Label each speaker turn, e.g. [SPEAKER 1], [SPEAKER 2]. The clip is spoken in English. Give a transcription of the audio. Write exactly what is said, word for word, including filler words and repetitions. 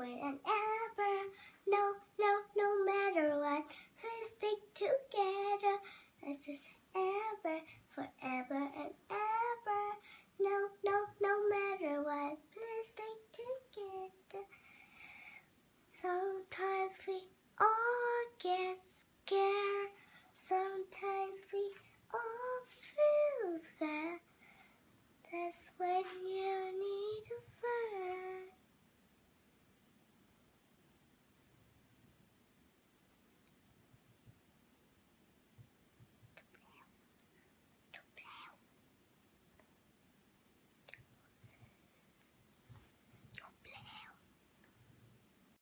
[SPEAKER 1] and ever. No, no, no matter what, please stick together. As is ever, forever and ever. No, no, no matter what, please stick together. Sometimes we all get scared. Sometimes we all feel sad. That's when you need a friend.